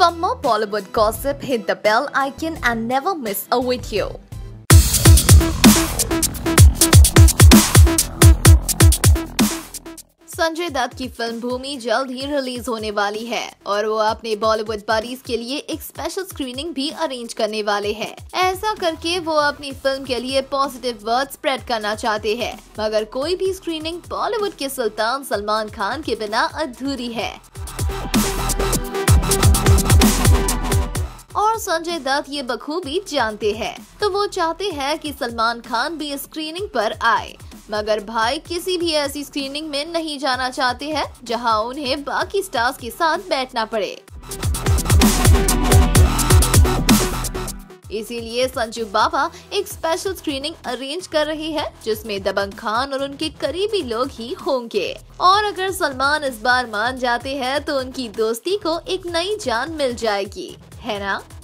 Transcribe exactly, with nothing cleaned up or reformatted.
For more Bollywood gossip, hit the bell icon and never miss a video. Sanjay Dutt की film भूमि जल्द ही release होने वाली है और वो अपने बॉलीवुड बडीज के लिए एक स्पेशल स्क्रीनिंग भी अरेंज करने वाले हैं। ऐसा करके वो अपनी फिल्म के लिए पॉजिटिव वर्ड स्प्रेड करना चाहते हैं, मगर कोई भी स्क्रीनिंग बॉलीवुड के सुल्तान सलमान खान के बिना अधूरी है। और संजय दत्त ये बखूबी जानते हैं, तो वो चाहते हैं कि सलमान खान भी स्क्रीनिंग पर आए, मगर भाई किसी भी ऐसी स्क्रीनिंग में नहीं जाना चाहते हैं जहां उन्हें बाकी स्टार्स के साथ बैठना पड़े। इसीलिए संजू बाबा एक स्पेशल स्क्रीनिंग अरेंज कर रही है जिसमें दबंग खान और उनके करीबी लोग ही होंगे। और अगर सलमान इस बार मान जाते हैं तो उनकी दोस्ती को एक नई जान मिल जाएगी, है ना।